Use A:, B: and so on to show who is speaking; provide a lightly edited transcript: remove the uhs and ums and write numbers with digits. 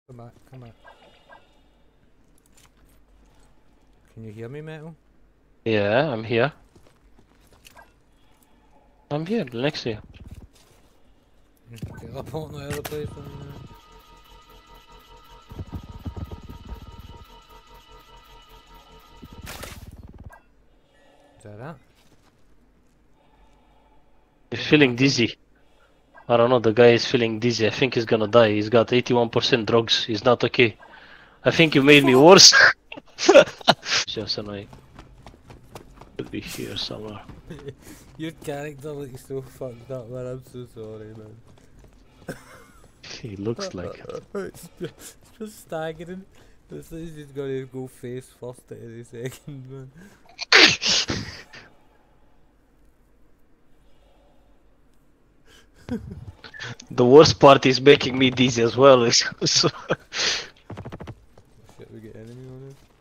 A: Come back, come back. Can you hear me, Metal?
B: Yeah, I'm here. I'm here, next to you.
A: Get up on the other place and is that?
B: He's
A: What
B: feeling
A: happened?
B: dizzy. I don't know, the guy is feeling dizzy. I think he's gonna die. He's got 81% drugs. He's not okay. I think you made me worse. Just annoying. Could be here somewhere.
A: Your character looks so fucked up, man. I'm so sorry, man.
B: He looks like it.
A: It's just staggering. It's like he's gonna go face first at any second, man.
B: The worst part is making me dizzy as well.
A: Shit, we get enemy on us.